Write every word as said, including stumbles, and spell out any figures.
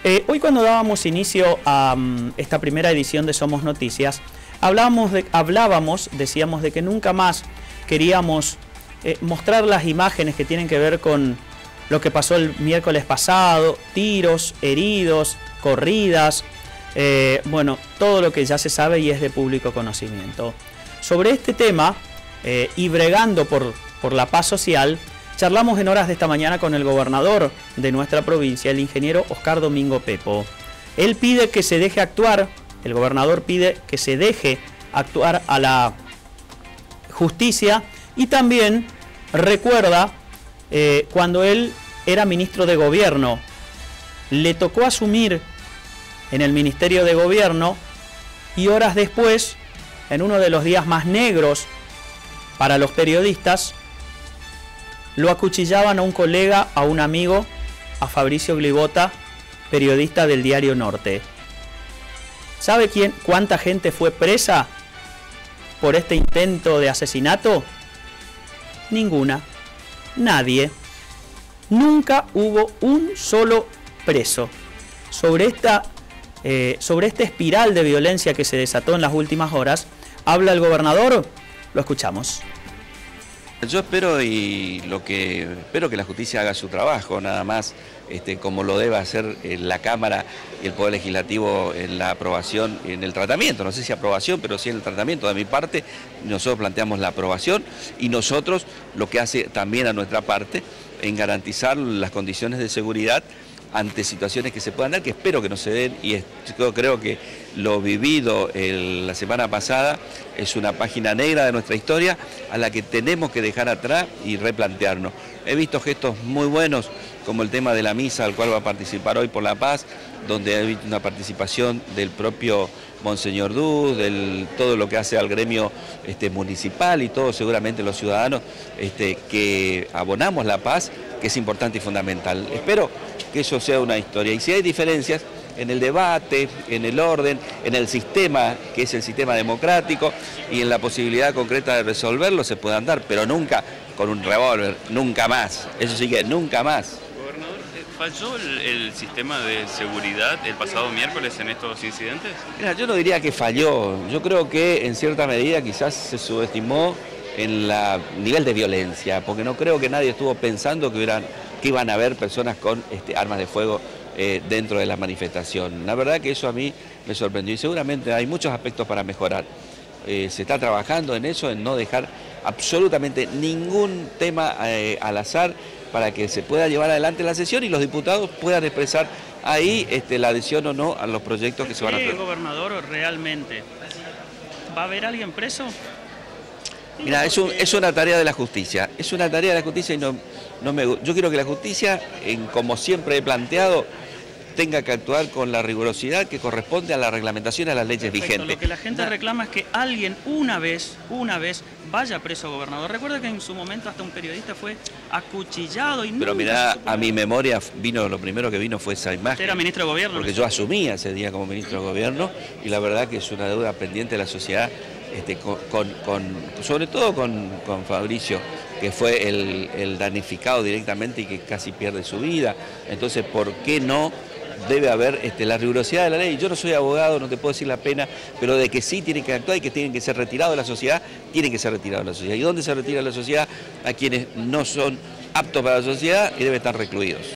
Eh, hoy cuando dábamos inicio a um, esta primera edición de Somos Noticias, hablábamos, de, hablábamos decíamos, de que nunca más queríamos eh, mostrar las imágenes que tienen que ver con lo que pasó el miércoles pasado, tiros, heridos, corridas, eh, bueno, todo lo que ya se sabe y es de público conocimiento. Sobre este tema, eh, y bregando por, por la paz social, charlamos en horas de esta mañana con el gobernador de nuestra provincia, el ingeniero Oscar Domingo Pepo. Él pide que se deje actuar, el gobernador pide que se deje actuar a la justicia y también recuerda eh, cuando él era ministro de gobierno, le tocó asumir en el Ministerio de Gobierno y horas después, en uno de los días más negros para los periodistas, lo acuchillaban a un colega, a un amigo, a Fabricio Glivota, periodista del Diario Norte. ¿Sabe quién, cuánta gente fue presa por este intento de asesinato? Ninguna. Nadie. Nunca hubo un solo preso. Sobre esta, eh, sobre esta espiral de violencia que se desató en las últimas horas, habla el gobernador. Lo escuchamos. Yo espero y lo que espero que la justicia haga su trabajo, nada más este, como lo debe hacer la Cámara y el Poder Legislativo en la aprobación, en el tratamiento, no sé si aprobación, pero sí en el tratamiento. De mi parte, nosotros planteamos la aprobación y nosotros lo que hace también a nuestra parte en garantizar las condiciones de seguridad ante situaciones que se puedan dar, que espero que no se den, y yo creo que lo vivido el, la semana pasada es una página negra de nuestra historia a la que tenemos que dejar atrás y replantearnos. He visto gestos muy buenos, como el tema de la misa al cual va a participar hoy por la paz, donde hay una participación del propio Monseñor Duz, del todo lo que hace al gremio este, municipal y todos seguramente los ciudadanos este, que abonamos la paz, que es importante y fundamental. Espero que eso sea una historia. Y si hay diferencias en el debate, en el orden, en el sistema, que es el sistema democrático, y en la posibilidad concreta de resolverlo, se puedan dar, pero nunca con un revólver, nunca más. Eso sí que nunca más. Gobernador, ¿falló el, el sistema de seguridad el pasado miércoles en estos incidentes? Mira, yo no diría que falló. Yo creo que en cierta medida quizás se subestimó en el nivel de violencia, porque no creo que nadie estuvo pensando que, hubieran, que iban a haber personas con este, armas de fuego eh, dentro de la manifestación. La verdad que eso a mí me sorprendió y seguramente hay muchos aspectos para mejorar. Eh, se está trabajando en eso, en no dejar absolutamente ningún tema eh, al azar para que se pueda llevar adelante la sesión y los diputados puedan expresar ahí este, la adhesión o no a los proyectos que se van a hacer. Gobernador, realmente, ¿va a haber alguien preso? Mira, es, un, es una tarea de la justicia, es una tarea de la justicia y no, no me, yo quiero que la justicia, en, como siempre he planteado, tenga que actuar con la rigurosidad que corresponde a la reglamentación y a las leyes Perfecto. vigentes. Lo que la gente reclama es que alguien una vez, una vez, vaya preso, gobernador. Recuerda que en su momento hasta un periodista fue acuchillado y Pero mira, a mi memoria vino, lo primero que vino fue esa imagen. Usted era ministro de gobierno. Porque yo asumía ese día como ministro de gobierno y la verdad que es una deuda pendiente de la sociedad, este, con, con, con, sobre todo con, con Fabricio, que fue el, el damnificado directamente y que casi pierde su vida. Entonces, ¿por qué no debe haber este, la rigurosidad de la ley? Yo no soy abogado, no te puedo decir la pena, pero de que sí tienen que actuar y que tienen que ser retirados de la sociedad, tienen que ser retirados de la sociedad. ¿Y dónde se retira la sociedad? A quienes no son aptos para la sociedad y deben estar recluidos.